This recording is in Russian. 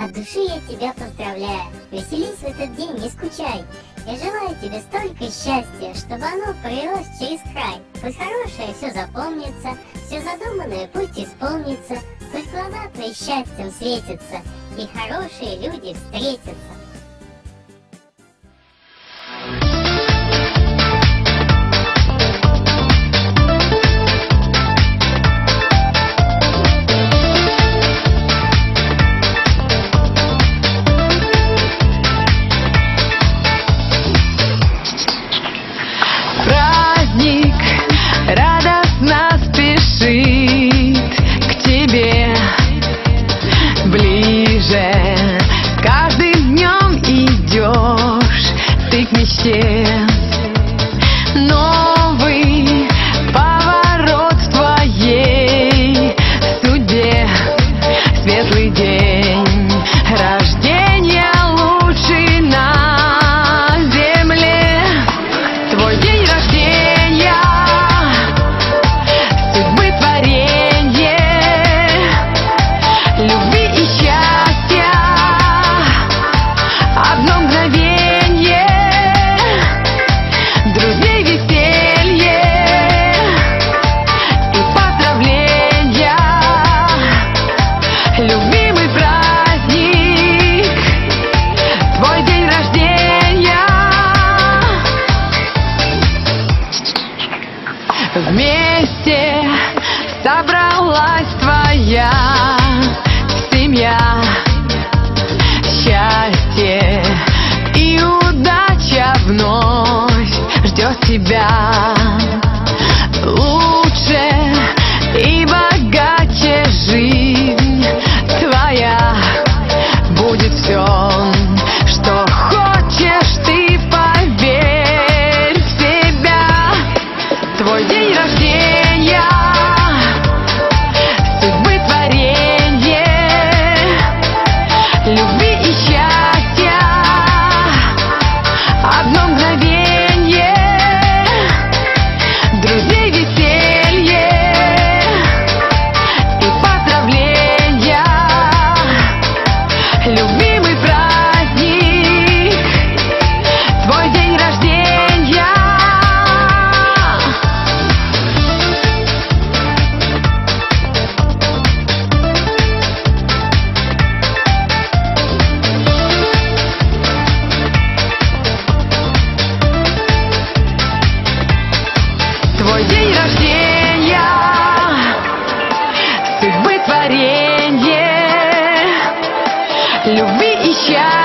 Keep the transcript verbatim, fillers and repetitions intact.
От души я тебя поздравляю. Веселись в этот день, не скучай. Я желаю тебе столько счастья, чтобы оно пролилось через край. Пусть хорошее все запомнится, все задуманное пусть исполнится, пусть глаза твои счастьем светятся, и хорошие люди встретятся. Новый поворот в твоей судьбе, светлый день рождения лучший на земле. Твой день рождения, судьбы творенье, любви и счастья, одно мгновенье. Друзей веселье и поздравления, любимый праздник, твой день рождения. Вместе собралась твоя семья, счастье и удача вновь ждет тебя. Лучше и богаче жизнь твоя будет все, что хочешь ты, поверь в себя. Твой день рождения, судьбы творенье, любви и счастья, одно мгновенье. Друзей веселье и поздравления, любимый праздник, твой день рождения. Твой день рождения, судьбы творенье, любви и счастья.